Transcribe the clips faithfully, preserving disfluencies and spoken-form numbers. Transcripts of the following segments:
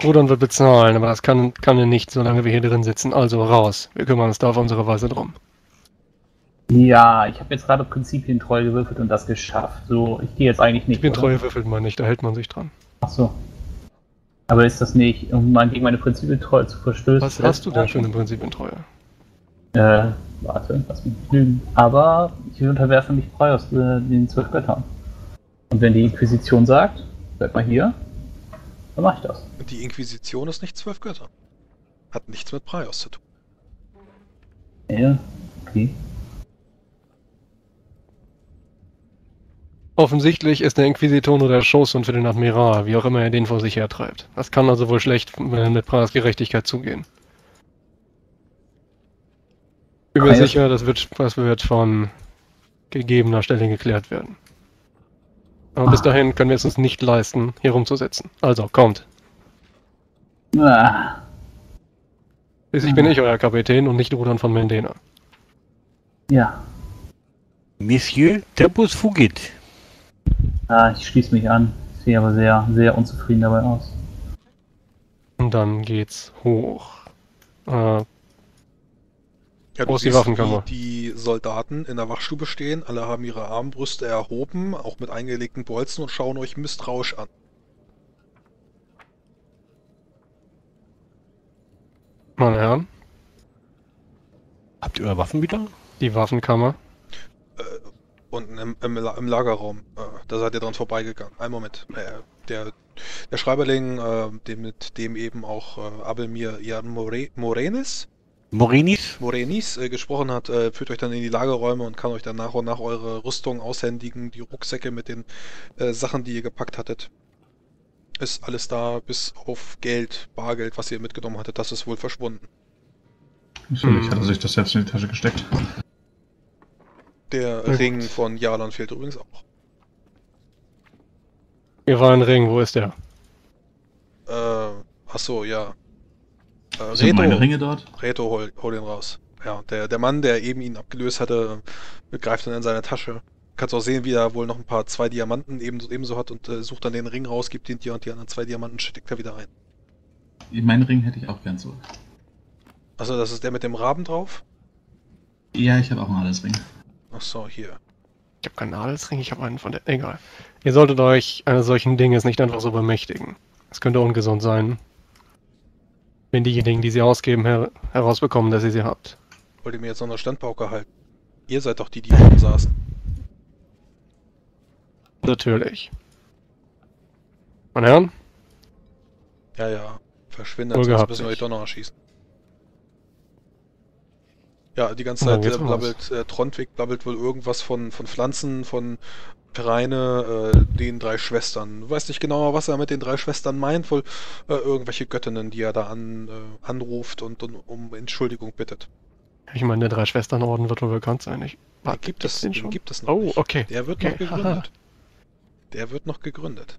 Rudern wird bezahlen, aber das kann, kann er nicht, solange wir hier drin sitzen. Also raus. Wir kümmern uns da auf unsere Weise drum. Ja, ich habe jetzt gerade Prinzipientreu gewürfelt und das geschafft. So, ich gehe jetzt eigentlich nicht. Prinzipientreue würfelt man nicht, da hält man sich dran. Ach so. Aber ist das nicht, um mal gegen meine Prinzipientreue zu verstößen? Was hast du denn für eine Prinzipientreue? Äh, warte, lass mich lügen. Aber ich unterwerfe mich Praios, äh, den zwölf Göttern. Und wenn die Inquisition sagt, bleib mal hier, dann mach ich das. Die Inquisition ist nicht zwölf Götter. Hat nichts mit Praios zu tun. Ja, okay. Offensichtlich ist der Inquisitor nur der Schoßhund für den Admiral, wie auch immer er den vor sich hertreibt. Das kann also wohl schlecht mit Praios Gerechtigkeit zugehen. Ich bin mir sicher, das wird, das wird von gegebener Stelle geklärt werden. Aber ah. bis dahin können wir es uns nicht leisten, hier rumzusitzen. Also, kommt. Ah. Schließlich bin ich euer Kapitän und nicht Rudern von Mendena. Ja. Monsieur, Tempus fugit. Ah, ich schließe mich an. Ich sehe aber sehr, sehr unzufrieden dabei aus. Und dann geht's hoch. Äh, ja, wo ist die Waffenkammer? Die Soldaten in der Wachstube stehen, alle haben ihre Armbrüste erhoben, auch mit eingelegten Bolzen und schauen euch misstrauisch an. Meine Herren? Habt ihr eure Waffen wieder? Die Waffenkammer. Äh, unten im, im, im Lagerraum. Äh, da seid ihr dran vorbeigegangen. Einen Moment. Äh, der, der Schreiberling, äh, dem, mit dem eben auch äh, Abelmir Jan More, Morenis? Morenis? Morenis äh, gesprochen hat, äh, führt euch dann in die Lagerräume und kann euch dann nach und nach eure Rüstung aushändigen, die Rucksäcke mit den äh, Sachen, die ihr gepackt hattet. Ist alles da, bis auf Geld, Bargeld, was ihr mitgenommen hattet, das ist wohl verschwunden. Natürlich hm. hat er sich das selbst in die Tasche gesteckt. Der ja, Ring gut. von Jalan fehlt übrigens auch. Hier war ein Ring, wo ist der? Äh, achso, ja. Äh, Sind meine Ringe dort? Reto, hol, hol ihn raus. Ja, der, der Mann, der eben ihn abgelöst hatte, greift dann in seine Tasche. Kannst auch sehen, wie er wohl noch ein paar zwei Diamanten ebenso, ebenso hat und äh, sucht dann den Ring raus, gibt ihn dir und die anderen zwei Diamanten steckt er wieder ein. Meinen Ring hätte ich auch gern zurück. Achso, das ist der mit dem Raben drauf? Ja, ich habe auch einen Adelsring. Achso, hier. Ich habe keinen Adelsring, ich habe einen von der... Egal. Ihr solltet euch eines solchen Dinges nicht einfach so bemächtigen. Es könnte ungesund sein, wenn diejenigen, die sie ausgeben, her herausbekommen, dass ihr sie habt. Wollt ihr mir jetzt noch eine Standpauke halten? Ihr seid doch die, die oben saßen. Natürlich. Meine Herren? Ja, ja. Verschwindet, Wohl sonst gehabt müssen wir euch sich. doch noch erschießen. Ja, die ganze Und dann Zeit geht's äh, los. blabbelt, äh, Trondwig blabbelt wohl irgendwas von, von Pflanzen, von Pereine, äh, den drei Schwestern. Du weißt nicht genauer, was er mit den drei Schwestern meint, wohl äh, irgendwelche Göttinnen, die er da an, äh, anruft und, und um Entschuldigung bittet. Ich meine, der Drei-Schwestern-Orden wird wohl bekannt sein. Ich, Den warte, gibt es, den den schon? gibt es noch Oh, nicht. okay. Der wird okay. noch gegründet. Der wird noch gegründet.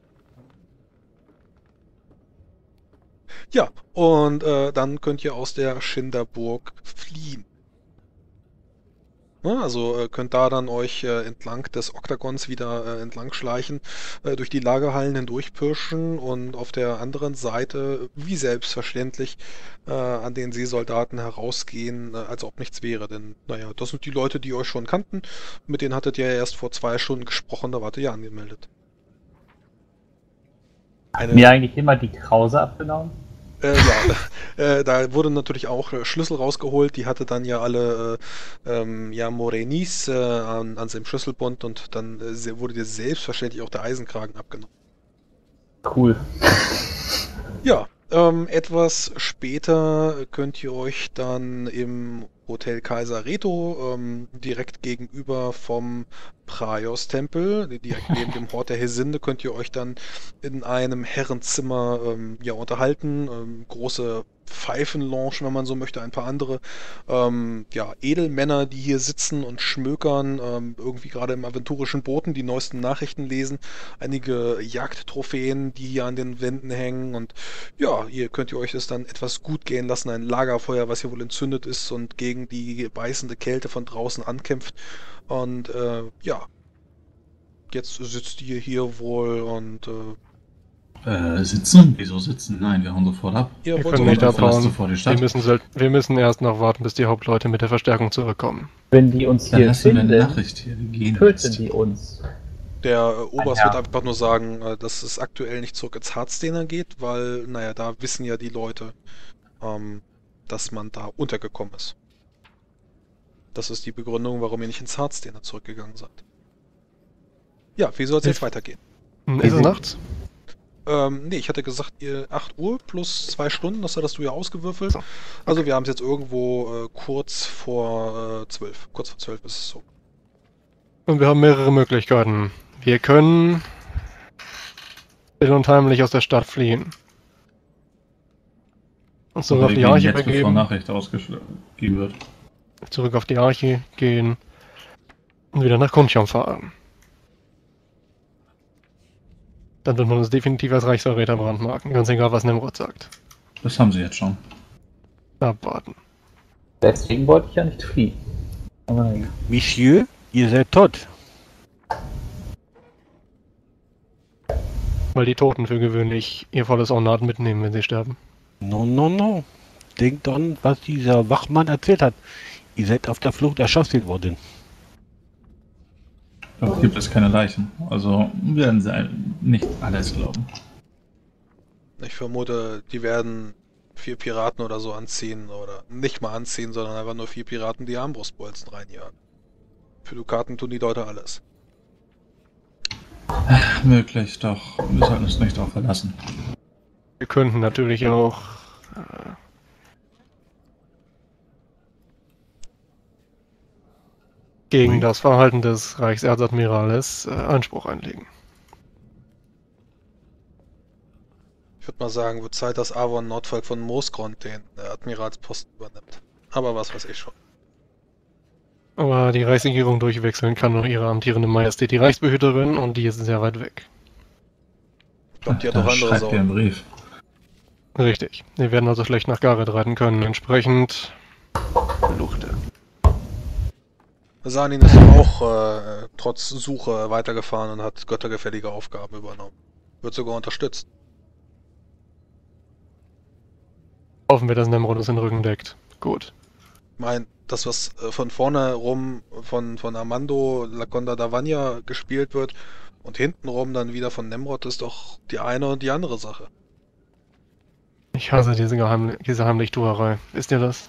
Ja, und äh, dann könnt ihr aus der Schinderburg fliehen. Ja, also äh, könnt da dann euch äh, entlang des Oktagons wieder äh, entlang schleichen, äh, durch die Lagerhallen hindurchpirschen und auf der anderen Seite, wie selbstverständlich, äh, an den Seesoldaten herausgehen, äh, als ob nichts wäre. Denn, naja, das sind die Leute, die euch schon kannten. Mit denen hattet ihr ja erst vor zwei Stunden gesprochen, da wart ihr ja angemeldet. Eine, Mir eigentlich immer die Krause abgenommen? Äh, ja, äh, da wurde natürlich auch äh, Schlüssel rausgeholt, die hatte dann ja alle äh, ähm, ja, Morenis äh, an, an seinem Schlüsselbund und dann äh, wurde dir selbstverständlich auch der Eisenkragen abgenommen. Cool. Ja, ähm, etwas später könnt ihr euch dann im Hotel Kaiser Reto ähm, direkt gegenüber vom Praios-Tempel, direkt neben dem Hort der Hesinde, könnt ihr euch dann in einem Herrenzimmer ähm, ja, unterhalten. Ähm, große Pfeifenlounge, wenn man so möchte, ein paar andere ähm, ja, Edelmänner, die hier sitzen und schmökern, ähm, irgendwie gerade im aventurischen Booten die neuesten Nachrichten lesen, einige Jagdtrophäen, die hier an den Wänden hängen und ja, ihr könnt ihr euch das dann etwas gut gehen lassen, ein Lagerfeuer, was hier wohl entzündet ist und gegen die beißende Kälte von draußen ankämpft und äh, ja, jetzt sitzt ihr hier wohl und äh, Äh, sitzen? Wieso sitzen? Nein, wir hauen sofort ab. Ihr Wir wollt können nicht sofort- verlassen abhauen. sofort die Wir Stadt. müssen, sel- wir müssen erst noch warten, bis die Hauptleute mit der Verstärkung zurückkommen. Wenn die uns Dann hier lassen wir eine finden, Nachricht hier. Wir gehen töten jetzt. die uns. Der äh, Oberst Herr. wird einfach nur sagen, äh, dass es aktuell nicht zurück ins Hardstainer geht, weil, naja, da wissen ja die Leute, ähm, dass man da untergekommen ist. Das ist die Begründung, warum ihr nicht ins Hardstainer zurückgegangen seid. Ja, wie soll es jetzt weitergehen? Hm, Ist es nachts? Ähm, nee, ich hatte gesagt, ihr acht Uhr plus zwei Stunden, das hattest du ja ausgewürfelt. So, Also wir haben es jetzt irgendwo äh, kurz vor äh, zwölf. Kurz vor zwölf ist es so. Und wir haben mehrere Möglichkeiten. Wir können still und heimlich aus der Stadt fliehen. Und zurück Oder auf wir die gehen Arche jetzt, bevor begeben. Nachricht ausgegeben wird. Zurück auf die Arche gehen. Und wieder nach Kuncham fahren. Dann wird man uns definitiv als Reichsverräter brandmarken. Ganz egal, was Nimrod sagt. Das haben sie jetzt schon. Abwarten. Deswegen wollte ich ja nicht fliehen. Aber nein. Monsieur, ihr seid tot. Weil die Toten für gewöhnlich ihr volles Ornat mitnehmen, wenn sie sterben. No, no, no. Denkt an, was dieser Wachmann erzählt hat. Ihr seid auf der Flucht erschossen worden. Dort gibt es keine Leichen. Also werden sie nicht alles glauben. Ich vermute, die werden vier Piraten oder so anziehen oder nicht mal anziehen, sondern einfach nur vier Piraten, die Armbrustbolzen reinjagen. Für Dukaten tun die Leute alles. Möglich, doch wir sollten uns nicht darauf verlassen. Wir könnten natürlich auch äh, gegen Ui. das Verhalten des Reichserzadmirales äh, Einspruch einlegen. Ich würde mal sagen, wird Zeit, dass Avon Nordfalk von Moosgrund den äh, Admiralsposten übernimmt. Aber was weiß ich schon. Aber die Reichsregierung durchwechseln kann nur ihre amtierende Majestät, die Reichsbehüterin, und die ist sehr weit weg. Ich glaube, die hat Dann doch andere schreibt ihr einen Sorgen. Brief. Richtig. Wir werden also schlecht nach Gareth reiten können. Entsprechend Luchte. Sanin ist auch äh, trotz Suche weitergefahren und hat göttergefällige Aufgaben übernommen. Wird sogar unterstützt. Hoffen wir, dass Nemrod uns den Rücken deckt. Gut. Ich meine, das, was äh, von vorne rum von, von Armando Laconda Davania gespielt wird und hinten rum dann wieder von Nemrod, ist doch die eine und die andere Sache. Ich hasse diese, Geheim diese Heimlichtuerei. Wisst ihr das?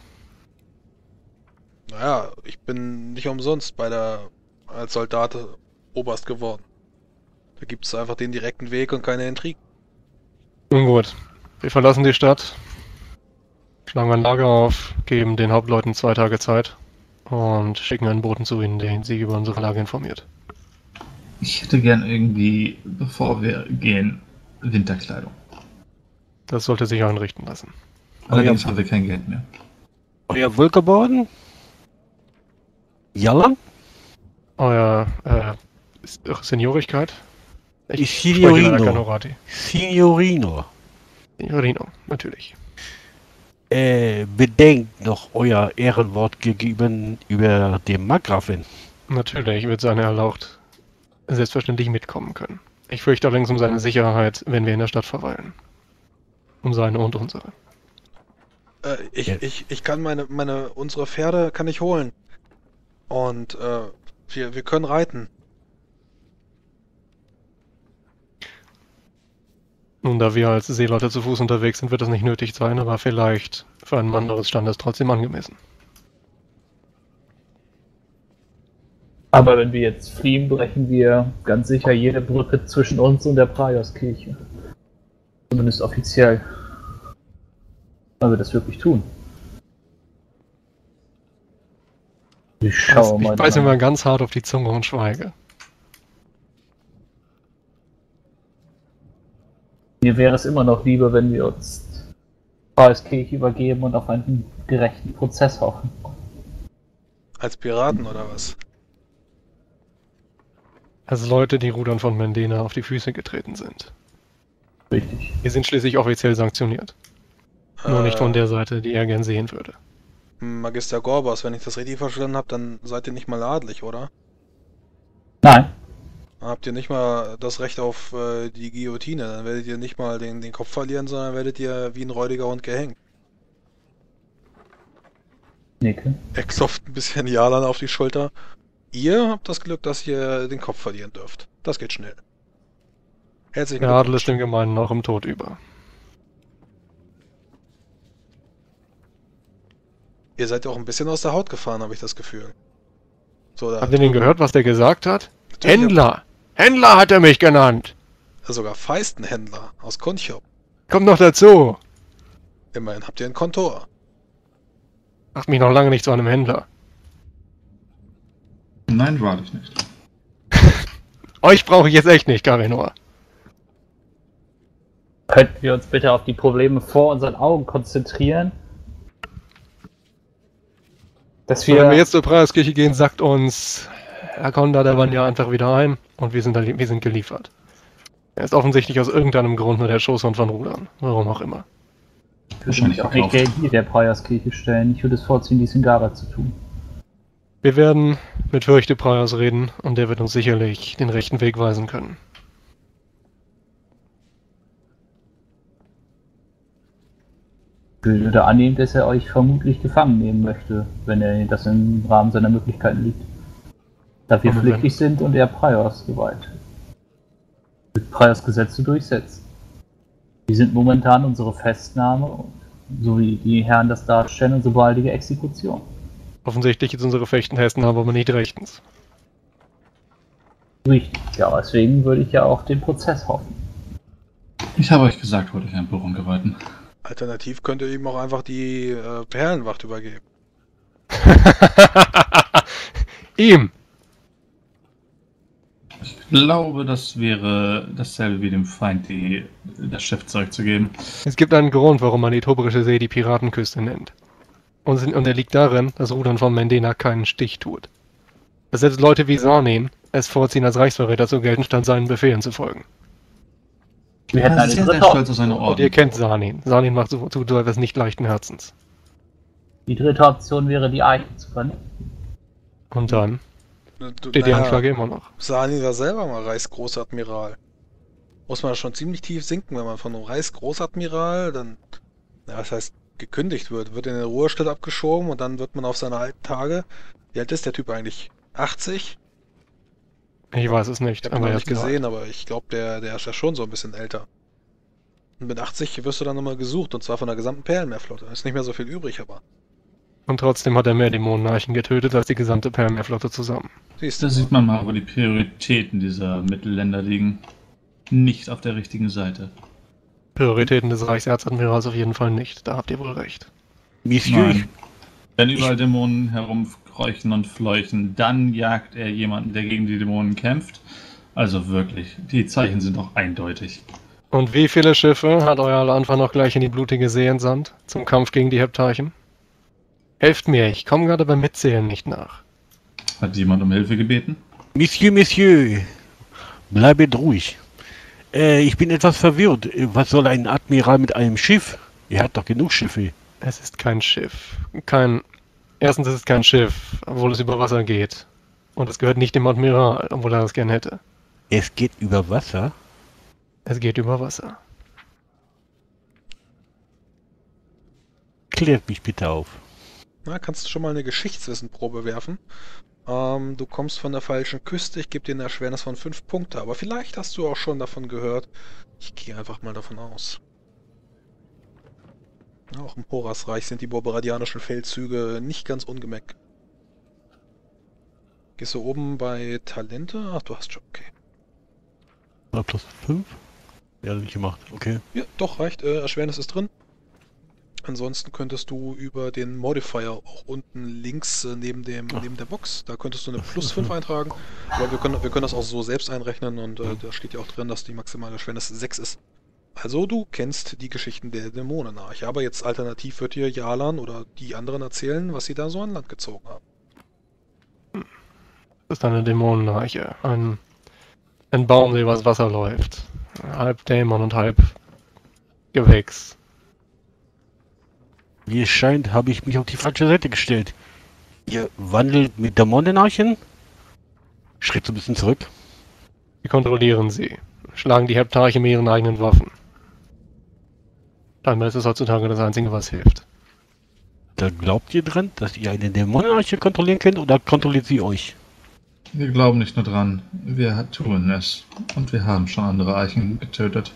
Naja, ich bin nicht umsonst bei der als Soldat Oberst geworden. Da gibt es einfach den direkten Weg und keine Intrigen. Nun gut. Wir verlassen die Stadt. Schlagen ein Lager auf, geben den Hauptleuten zwei Tage Zeit und schicken einen Boten zu ihnen, der sie über unsere Lage informiert. Ich hätte gern irgendwie, bevor wir gehen, Winterkleidung. Das sollte sich einrichten lassen. Allerdings ja. haben wir kein Geld mehr. Euer Wohlgeboren? Jallan? Euer, äh, Seniorigkeit? Die spreche leider kein Signorino. Horati. Signorino. Signorino, natürlich. Äh, bedenkt noch euer Ehrenwort gegenüber dem Markgrafen. Natürlich wird seine Erlaucht selbstverständlich mitkommen können. Ich fürchte allerdings um seine Sicherheit, wenn wir in der Stadt verweilen. Um seine und unsere. Äh, ich, Ja. ich, ich kann meine, meine, unsere Pferde kann ich holen. Und äh, wir, wir können reiten. Nun, da wir als Seeleute zu Fuß unterwegs sind, wird das nicht nötig sein, aber vielleicht für einen Mann eures Standes trotzdem angemessen. Aber wenn wir jetzt fliehen, brechen wir ganz sicher jede Brücke zwischen uns und der Praioskirche. Zumindest offiziell. Weil wir das wirklich tun. Ich schaue ich mal. beiße dran. mir mal ganz hart auf die Zunge und schweige. Mir wäre es immer noch lieber, wenn wir uns Praioskirche übergeben und auf einen gerechten Prozess hoffen. Als Piraten oder was? Als Leute, die Rudern von Mendena auf die Füße getreten sind. Richtig. Wir sind schließlich offiziell sanktioniert. Nur nicht von Äh, der Seite, die er gern sehen würde. Magister Gorbas, wenn ich das richtig verstanden habe, dann seid ihr nicht mal adlig, oder? Nein. Habt ihr nicht mal das Recht auf äh, die Guillotine, dann werdet ihr nicht mal den, den Kopf verlieren, sondern werdet ihr wie ein räudiger Hund gehängt. Nicke. Er klopft ein bisschen Jalan auf die Schulter. Ihr habt das Glück, dass ihr den Kopf verlieren dürft. Das geht schnell. Herzlichen Der Adel Glückwunsch. ist dem Gemeinen noch im Tod über. Ihr seid ja auch ein bisschen aus der Haut gefahren, habe ich das Gefühl. So, da Habt ihr den gehört, was der gesagt hat? Natürlich Händler! Händler hat er mich genannt! habt ihr sogar Feistenhändler aus Konchop. Kommt noch dazu! Immerhin habt ihr ein Kontor. Macht mich noch lange nicht zu einem Händler. Nein, wahrlich nicht. Euch brauche ich jetzt echt nicht, Karinor. Könnten wir uns bitte auf die Probleme vor unseren Augen konzentrieren? Dass Wenn wir, wir jetzt zur Preiskirche gehen, sagt uns Herr Konda, der war ja einfach wieder ein und wir sind, da, wir sind geliefert. Er ist offensichtlich aus irgendeinem Grund nur der Schoßhund von Rudern. Warum auch immer. ich würde wahrscheinlich mich auch nicht verkauft. gegen die der Prioskirche stellen. Ich würde es vorziehen, dies in Gara zu tun. Wir werden mit Fürchte Priors reden und der wird uns sicherlich den rechten Weg weisen können. Ich würde annehmen, dass er euch vermutlich gefangen nehmen möchte, wenn er das im Rahmen seiner Möglichkeiten liegt. Da wir Aber pflichtig wenn- sind und er Priors geweiht. Wird Priors Gesetze durchsetzt. Die sind momentan unsere Festnahme, und so wie die Herren das darstellen, unsere baldige Exekution. Offensichtlich ist unsere Fechtenhesten aber nicht rechtens. Richtig, ja, deswegen würde ich ja auf den Prozess hoffen. Ich habe euch gesagt, holt euch einen Bürongeweihten. Alternativ könnt ihr ihm auch einfach die äh, Perlenwacht übergeben. Ihm! Ich glaube, das wäre dasselbe wie dem Feind, die, das Schiff zurückzugeben. Es gibt einen Grund, warum man die Tobrische See die Piratenküste nennt. Und, sind, und er liegt darin, dass Rudern von Mendena keinen Stich tut. Dass selbst Leute wie Sarnin es vorziehen, als Reichsverräter zu gelten, statt seinen Befehlen zu folgen. Wir hätten Er eine ist sehr, sehr dritte, stolz auf seine Und ihr Orden. kennt Sarnin. Sarnin macht so, tut so etwas nicht leichten Herzens. die dritte Option wäre, die Eichen zu vernichten. Und dann Du, steht die naja, Anklage immer noch. Sani war selber mal Reichsgroßadmiral. Muss man schon ziemlich tief sinken, wenn man von einem Reichsgroßadmiral dann, ja, das heißt, gekündigt wird, wird in den Ruhestand abgeschoben und dann wird man auf seine alten Tage. Wie alt ist der Typ eigentlich? achtzig? Ich weiß es nicht, Ich habe ihn aber noch er nicht hat gesagt. gesehen, aber ich glaube, der, der ist ja schon so ein bisschen älter. Und mit achtzig wirst du dann nochmal gesucht, und zwar von der gesamten Perlenmeerflotte. Da ist nicht mehr so viel übrig, aber Und trotzdem hat er mehr Dämonenarchen getötet als die gesamte Perlmeerflotte zusammen. siehst du. Da sieht man mal, wo die Prioritäten dieser Mittelländer liegen. Nicht auf der richtigen Seite. Prioritäten des Reichserzadmirals auf jeden Fall nicht. Da habt ihr wohl recht. Monsieur, Nein. Wenn überall Dämonen herumkreuchen und fleuchen, dann jagt er jemanden, der gegen die Dämonen kämpft. Also wirklich, die Zeichen sind auch eindeutig. Und wie viele Schiffe hat euer Anfang noch gleich in die blutige See entsandt? Zum Kampf gegen die Heptarchen? Helft mir, ich komme gerade beim Mitzählen nicht nach. Hat jemand um Hilfe gebeten? Monsieur, Monsieur, bleibet ruhig. Äh, ich bin etwas verwirrt. Was soll ein Admiral mit einem Schiff? Er hat doch genug Schiffe. Es ist kein Schiff. Kein. Erstens ist es kein Schiff, obwohl es über Wasser geht. Und es gehört nicht dem Admiral, obwohl er das gern hätte. Es geht über Wasser. Es geht über Wasser. Klärt mich bitte auf. Na, kannst du schon mal eine Geschichtswissenprobe werfen? Ähm, du kommst von der falschen Küste, ich gebe dir eine Erschwernis von fünf Punkte, aber vielleicht hast du auch schon davon gehört. Ich gehe einfach mal davon aus. Auch im Horasreich sind die borberadianischen Feldzüge nicht ganz ungemeck. Gehst du oben bei Talente? Ach, du hast schon, okay. Na, plus fünf? Ja, nicht gemacht. Okay. Ja, doch, reicht. Äh, Erschwernis ist drin. Ansonsten könntest du über den Modifier auch unten links äh, neben dem Ach. neben der Box, da könntest du eine plus fünf eintragen. Aber wir können, wir können das auch so selbst einrechnen und äh, da steht ja auch drin, dass die maximale Erschwernis sechs ist. Also du kennst die Geschichten der Dämonenarche. Aber jetzt alternativ wird dir Jalan oder die anderen erzählen, was sie da so an Land gezogen haben. Das ist eine Dämonenarche. Ein, ein Baum, der übers Wasser läuft. Halb Dämon und halb Gewächs. Wie es scheint, habe ich mich auf die falsche Seite gestellt. Ihr wandelt mit Dämonenarchen? Schritt so ein bisschen zurück. Wir kontrollieren sie. Schlagen die Heptarche mit ihren eigenen Waffen. Scheinbar ist es heutzutage das Einzige, was hilft. Da glaubt ihr dran, dass ihr eine Dämonenarche kontrollieren könnt oder kontrolliert sie euch? Wir glauben nicht nur dran, wir tun es. Und wir haben schon andere Eichen getötet.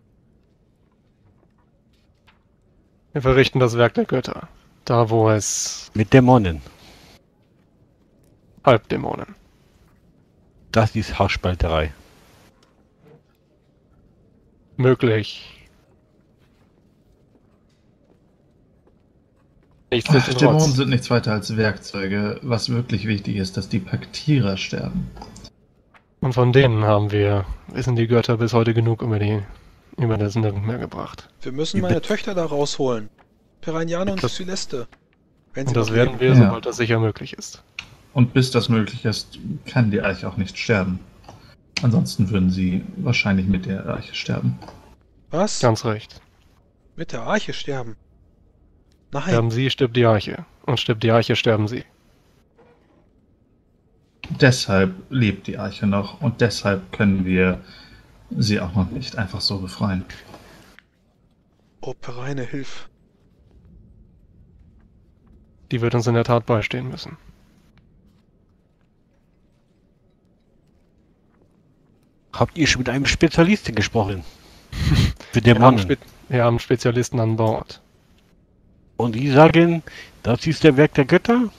Wir verrichten das Werk der Götter. Da, wo es Mit Dämonen. Halbdämonen. Das ist Haarspalterei. Möglich. Ach, Nichtsdestotrotz. Dämonen sind nichts weiter als Werkzeuge. Was wirklich wichtig ist, dass die Paktierer sterben. Und von denen haben wir, wissen die Götter, bis heute genug über die, über das Nirgendmeer gebracht. Wir müssen Die meine Bit- Töchter da rausholen. Piranhane und Das- Celeste. Wenn sie Und das noch werden leben. wir, Ja. sobald das sicher möglich ist. Und bis das möglich ist, kann die Eiche auch nicht sterben. Ansonsten würden sie wahrscheinlich mit der Eiche sterben. Was? Ganz recht. Mit der Arche sterben? Nein. Sterben sie, stirbt die Eiche. Und stirbt die Eiche, sterben sie. Deshalb lebt die Eiche noch und deshalb können wir sie auch noch nicht einfach so befreien. Oh, Piranha, hilf. Die wird uns in der Tat beistehen müssen. Habt ihr schon mit einem Spezialisten gesprochen? Für Wir haben, Dämonen. Spe wir haben Spezialisten an Bord. Und die sagen, das ist der Werk der Götter?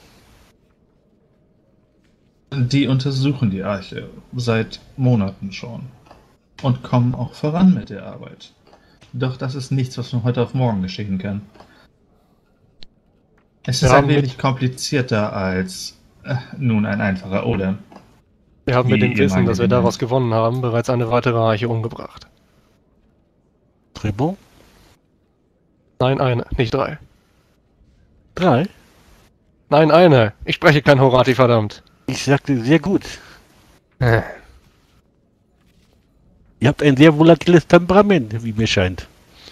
Die untersuchen die Arche seit Monaten schon und kommen auch voran mit der Arbeit. Doch das ist nichts, was von heute auf morgen geschehen kann. Es Wir ist ein haben mit- wenig komplizierter als äh, nun ein einfacher Oder. Wir haben mit Wie dem Wissen, dass wir Gemeinde daraus gewonnen haben, bereits eine weitere Eiche umgebracht. Très bon. Nein, eine, nicht drei. Drei? Nein, eine. Ich spreche kein Horati, verdammt. Ich sagte sehr gut. Äh, Ihr habt ein sehr volatiles Temperament, wie mir scheint.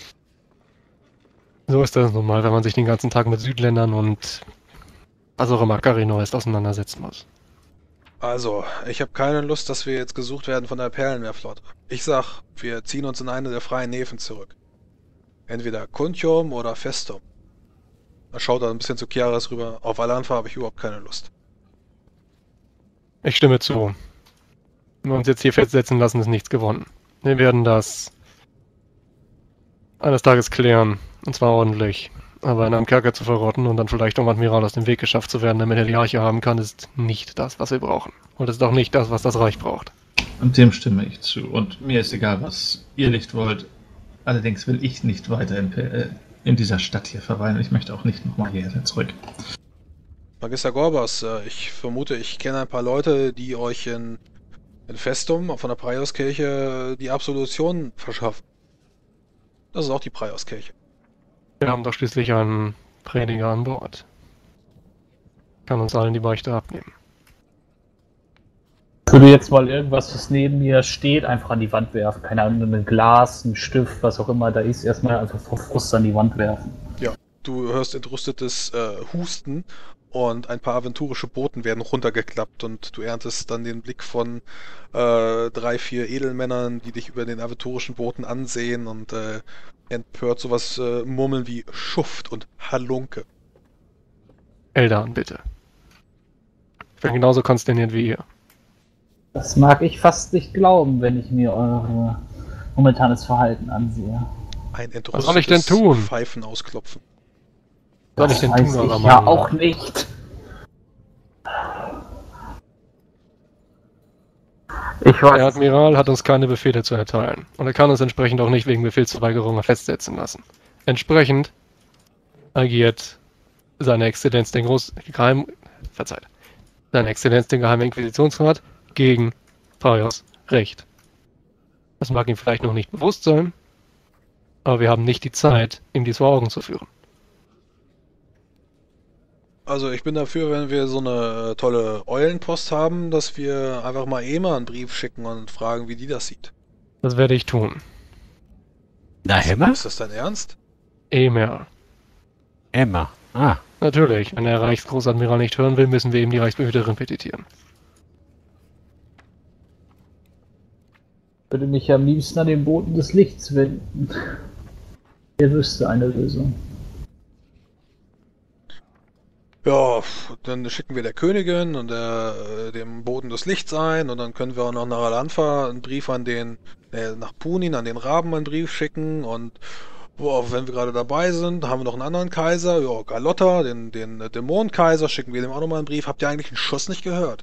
So ist das nun mal, wenn man sich den ganzen Tag mit Südländern und was auch immer Carino ist, auseinandersetzen muss. Also, ich habe keine Lust, dass wir jetzt gesucht werden von der Perlenmeerflotte. Ich sag, wir ziehen uns in eine der freien Häfen zurück. Entweder Kuntium oder Festum. Er schaut da ein bisschen zu Chiaras rüber. Auf Alanfa habe ich überhaupt keine Lust. Ich stimme zu. Wenn wir uns jetzt hier festsetzen lassen, ist nichts gewonnen. Wir werden das eines Tages klären. Und zwar ordentlich. Aber in einem Kerker zu verrotten und dann vielleicht um Admiral aus dem Weg geschafft zu werden, damit er die Arche haben kann, ist nicht das, was wir brauchen. Und es ist auch nicht das, was das Reich braucht. Und dem stimme ich zu. Und mir ist egal, was ihr nicht wollt. Allerdings will ich nicht weiter in, äh, in dieser Stadt hier verweilen. Ich möchte auch nicht nochmal hierher zurück. Magister Gorbas, äh, ich vermute, ich kenne ein paar Leute, die euch in, in Festum von der Prioskirche die Absolution verschaffen. Das ist auch die Prioskirche. Wir haben doch schließlich einen Prediger an Bord. Kann uns allen die Beichte abnehmen. Ich würde jetzt mal irgendwas, was neben mir steht, einfach an die Wand werfen. Keine Ahnung, ein Glas, ein Stift, was auch immer da ist, erstmal einfach vor Frust an die Wand werfen. Ja, du hörst entrüstetes äh, Husten und ein paar aventurische Boten werden runtergeklappt und du erntest dann den Blick von äh, drei, vier Edelmännern, die dich über den aventurischen Booten ansehen und äh, empört sowas äh, murmeln wie Schuft und Halunke. Eldan, bitte. Ich bin genauso konsterniert wie ihr. Das mag ich fast nicht glauben, wenn ich mir eure momentanes Verhalten ansehe. Ein Was soll ich denn tun? Pfeifen ausklopfen. Was soll ich denn weiß tun, eurer ich Meinung ja nach? auch nicht. Ich Der weiß. Admiral hat uns keine Befehle zu erteilen. Und er kann uns entsprechend auch nicht wegen Befehlsverweigerung festsetzen lassen. Entsprechend agiert seine Exzellenz den Groß... Geheim... Verzeiht. Seine Exzellenz den Geheimen Inquisitionsrat gegen Paios Recht. Das mag ihm vielleicht noch nicht bewusst sein, aber wir haben nicht die Zeit, ihm dies vor Augen zu führen. Also ich bin dafür, wenn wir so eine äh, tolle Eulenpost haben, dass wir einfach mal Ema einen Brief schicken und fragen, wie die das sieht. Das werde ich tun. Na, Hämmer? Ist das dein Ernst? Emer. Emma. Ah, Natürlich, wenn der Reichsgroßadmiral nicht hören will, müssen wir ihm die Reichsbehüterin petitieren. Würde mich am liebsten an den Boten des Lichts wenden. Der wüsste eine Lösung. Ja, dann schicken wir der Königin und der, äh, dem Boten des Lichts ein und dann können wir auch noch nach Alanfa einen Brief an den, äh, nach Punin, an den Raben einen Brief schicken und boah, wenn wir gerade dabei sind, haben wir noch einen anderen Kaiser, ja, Galotta, den, den äh, Dämonenkaiser, schicken wir dem auch nochmal einen Brief. Habt ihr eigentlich einen Schuss nicht gehört?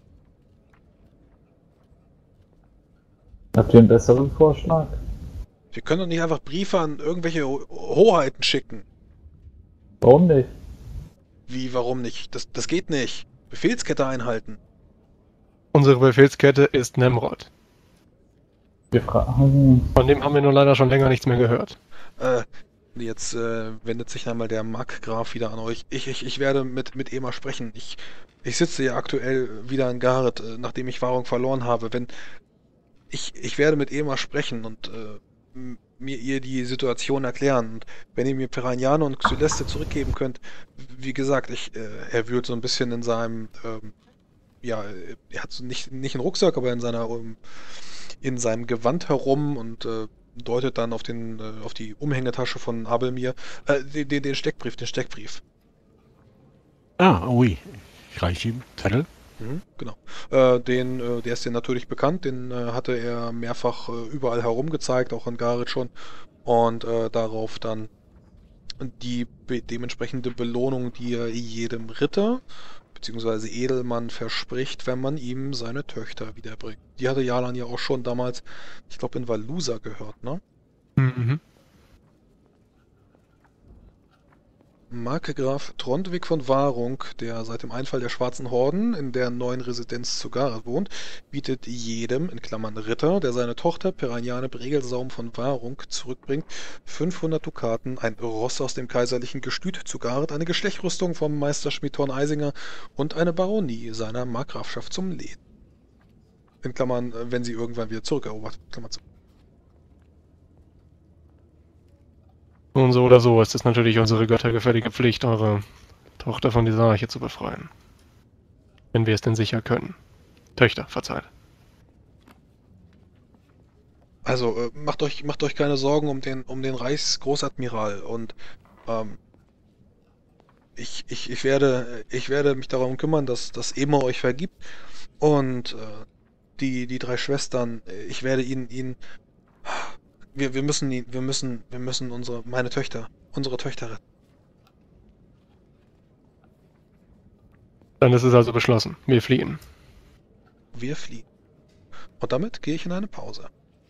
Habt ihr einen besseren Vorschlag? Wir können doch nicht einfach Briefe an irgendwelche Ho- Hoheiten schicken. Warum nicht? Wie, warum nicht? Das, das geht nicht. Befehlskette einhalten. Unsere Befehlskette ist Nemrod. Wir fragen. Von dem haben wir nur leider schon länger nichts mehr gehört. Äh, jetzt äh, wendet sich einmal der Markgraf wieder an euch. Ich, ich, ich werde mit, mit Ema sprechen. Ich, ich sitze ja aktuell wieder in Gareth, äh, nachdem ich Wahrung verloren habe. Wenn ich, ich werde mit Ema sprechen und äh, m- mir ihr die Situation erklären. Und wenn ihr mir Peraniano und Xyleste zurückgeben könnt, wie gesagt, ich, äh, er wühlt so ein bisschen in seinem, ähm, ja, äh, er hat so nicht, nicht einen Rucksack, aber in seiner, um, in seinem Gewand herum und äh, deutet dann auf den, äh, auf die Umhängetasche von Abelmir, äh, den, den, den Steckbrief, den Steckbrief. Ah, ui. Ich reiche ihm Zettel. Mhm, genau. Äh, den, äh, der ist dir natürlich bekannt, den äh, hatte er mehrfach äh, überall herum gezeigt, auch in Gareth schon. Und äh, darauf dann die be dementsprechende Belohnung, die er jedem Ritter bzw. Edelmann verspricht, wenn man ihm seine Töchter wiederbringt. Die hatte Jalan ja auch schon damals, ich glaube, in Valusa gehört, ne? Mhm. Markgraf Trondwig von Wahrung, der seit dem Einfall der Schwarzen Horden in der neuen Residenz zu Gareth wohnt, bietet jedem, in Klammern Ritter, der seine Tochter Peraniane Bregelsaum von Wahrung zurückbringt, fünfhundert Dukaten, ein Ross aus dem kaiserlichen Gestüt zu Gareth, eine Geschlechtsrüstung vom Meisterschmied Thorn Eisinger und eine Baronie seiner Markgrafschaft zum Lehen. In Klammern, äh, wenn sie irgendwann wieder zurückerobert. Klammern zu. Und so oder so ist es natürlich unsere göttergefällige Pflicht, eure Tochter von dieser Arche zu befreien. Wenn wir es denn sicher können. Töchter, verzeiht. Also, äh, macht euch, macht euch keine Sorgen um den, um den Reichsgroßadmiral und ähm, ich, ich, ich, werde, ich werde mich darum kümmern, dass, dass Ema euch vergibt und äh, die, die drei Schwestern, äh, ich werde ihnen, ihnen wir, wir müssen, ihn- wir müssen, wir müssen unsere, meine Töchter, unsere Töchter retten. Dann ist es also beschlossen. Wir fliehen. Wir fliehen. Und damit gehe ich in eine Pause.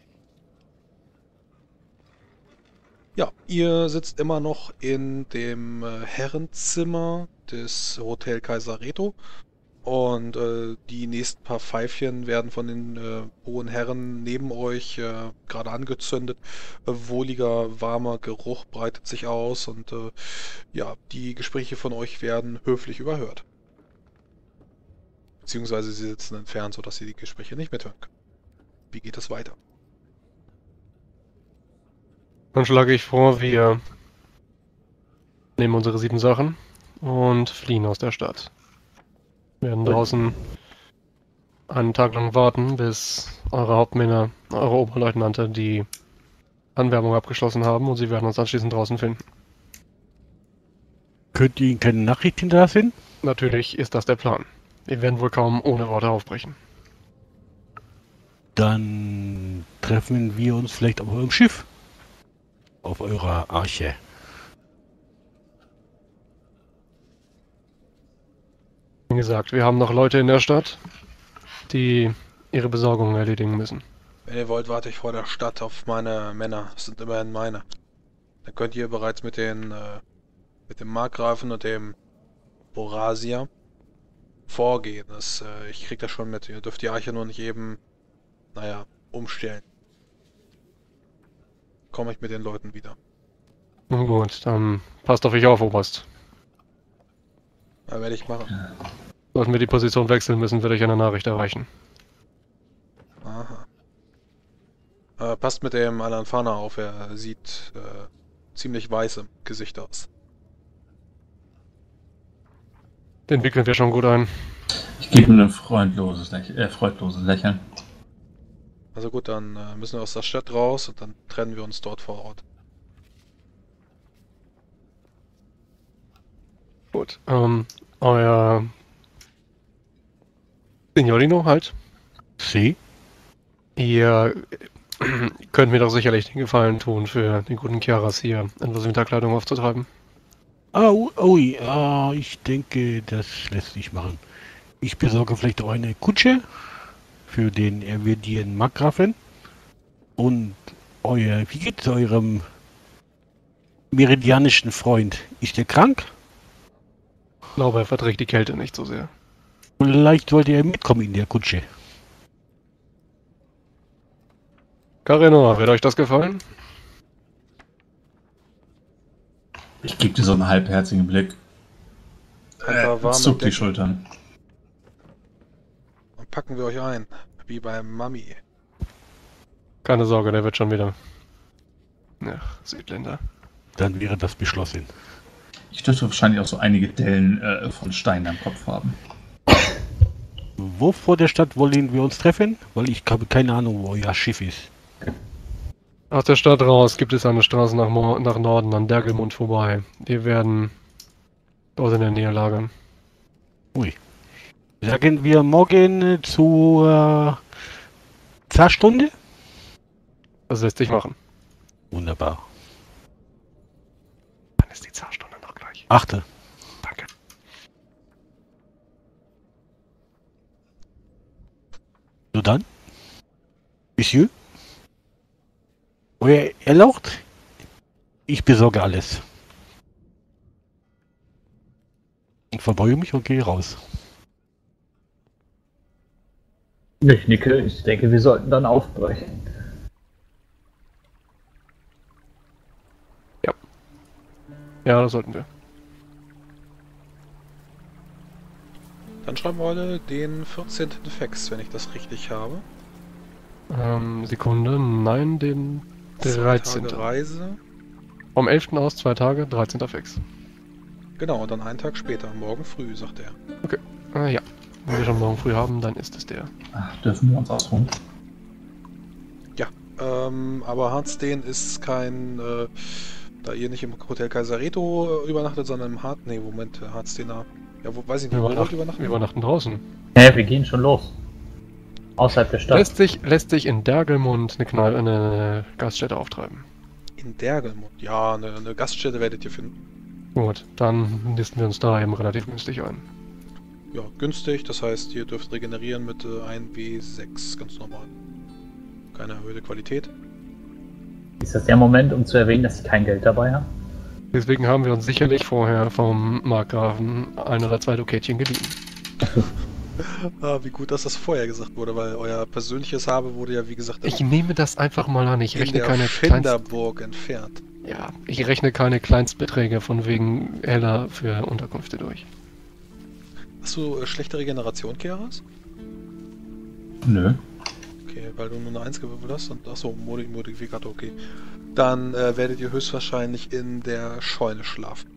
Ja, ihr sitzt immer noch in dem äh, Herrenzimmer des Hotel Kaiser Reto und äh, die nächsten paar Pfeifchen werden von den äh, hohen Herren neben euch äh, gerade angezündet. Äh, wohliger, warmer Geruch breitet sich aus und äh, ja, die Gespräche von euch werden höflich überhört. Beziehungsweise sie sitzen entfernt, sodass sie die Gespräche nicht mithören können. Wie geht es weiter? Dann schlage ich vor, wir nehmen unsere sieben Sachen und fliehen aus der Stadt. Wir werden draußen einen Tag lang warten, bis eure Hauptmänner, eure Oberleutnante die Anwerbung abgeschlossen haben und sie werden uns anschließend draußen finden. Könnt ihr Ihnen keine Nachricht hinterlassen? Natürlich ist das der Plan. Wir werden wohl kaum ohne Worte aufbrechen. Dann treffen wir uns vielleicht auf eurem Schiff. Auf eurer Arche. Wie gesagt, wir haben noch Leute in der Stadt, die ihre Besorgungen erledigen müssen. Wenn ihr wollt, warte ich vor der Stadt auf meine Männer. Das sind immerhin meine. Dann könnt ihr bereits mit den, äh, mit dem Markgrafen und dem Borasier vorgehen. Das, äh, ich krieg das schon mit. Ihr dürft die Arche nur nicht eben, naja, umstellen. Komme ich mit den Leuten wieder. Nun gut, dann passt auf euch auf, Oberst. Ja, werde ich machen. Sollten wir die Position wechseln müssen, werde ich eine Nachricht erreichen. Aha. Äh, passt mit dem Alanfana auf. Er sieht äh, ziemlich weiß im Gesicht aus. Den wickeln wir schon gut ein. Ich gebe ihm ein freundloses, Lächeln, äh, freudloses Lächeln. Also gut, dann äh, müssen wir aus der Stadt raus und dann trennen wir uns dort vor Ort. Gut. Ähm, euer Signorino halt. Sie? Ihr könnt mir doch sicherlich den Gefallen tun, für den guten Chiaras hier etwas Winterkleidung aufzutreiben. Ah, ui, ui, ah, ich denke, das lässt sich machen. Ich besorge vielleicht auch eine Kutsche für den erwähnten Markgrafen. Und euer, wie geht's eurem meridianischen Freund? Ist er krank? Ich glaube, er verträgt die Kälte nicht so sehr. Vielleicht sollte er mitkommen in der Kutsche. Carino, wird euch das gefallen? Ich gebe dir so einen halbherzigen Blick. Ein paar Äh, warme zuck die Decken. Schultern. Dann packen wir euch ein, wie beim Mami. Keine Sorge, der wird schon wieder. Ach, Südländer. Dann wäre das beschlossen. Ich dürfte wahrscheinlich auch so einige Dellen äh, von Steinen am Kopf haben. Wo vor der Stadt wollen wir uns treffen? Weil ich habe keine Ahnung, wo euer Schiff ist. Aus der Stadt raus gibt es eine Straße nach, Mo nach Norden an Dergelmund vorbei. Wir werden dort in der Nähe lagern. Ui. Sagen wir morgen äh, zur äh, Zahrstunde? Das lässt sich machen. Wunderbar. Dann ist die Zahrstunde noch gleich. Achte. Danke. So dann. Monsieur? Euer Erlaucht? Ich besorge alles. Ich verbeuge mich und gehe raus. Ich nicke, ich denke, wir sollten dann aufbrechen. Ja, das sollten wir. Dann schreiben wir heute den vierzehnten Fex, wenn ich das richtig habe. Ähm, Sekunde, nein, den Zwei dreizehnten Tage Reise. Vom elften aus zwei Tage, dreizehnter Fix. Genau, und dann einen Tag später, morgen früh, sagt er. Ah ja, wenn wir schon morgen früh haben, dann ist es der. Ach, dürfen wir uns ausruhen? Ähm, aber Hardsden ist kein, äh, da ihr nicht im Hotel Kaisareto äh, übernachtet, sondern im Hard... Nee, Moment, Hardsdener. Ja, wo, weiß ich nicht, Wir wo wollt ihr übernachten, übernachten? wir übernachten draußen. Ja, wir gehen schon los. Außerhalb der Stadt. Lässt sich, lässt sich in Dergelmund eine, Kneipe, eine Gaststätte auftreiben. In Dergelmund. Ja, eine, eine Gaststätte werdet ihr finden. Gut, dann listen wir uns da eben relativ günstig ein. Ja, günstig, das heißt, ihr dürft regenerieren mit äh, ein W sechs, ganz normal. Keine erhöhte Qualität. Ist das der Moment, um zu erwähnen, dass ich kein Geld dabei habe? Deswegen haben wir uns sicherlich vorher vom Markgrafen ein oder zwei Dukätchen geliehen. Ah, wie gut, dass das vorher gesagt wurde, weil euer persönliches Habe wurde ja, wie gesagt, Ich nehme das einfach mal an. Ich in rechne der keine Kleinst Schinderburg entfernt. ja, ich rechne keine Kleinstbeträge von wegen Heller für Unterkünfte durch. Hast du äh, schlechte Regeneration, Keras? Nö. Okay, weil du nur eine eins gewürfelt hast und achso, Modi Modifikator, okay. Dann äh, werdet ihr höchstwahrscheinlich in der Scheune schlafen.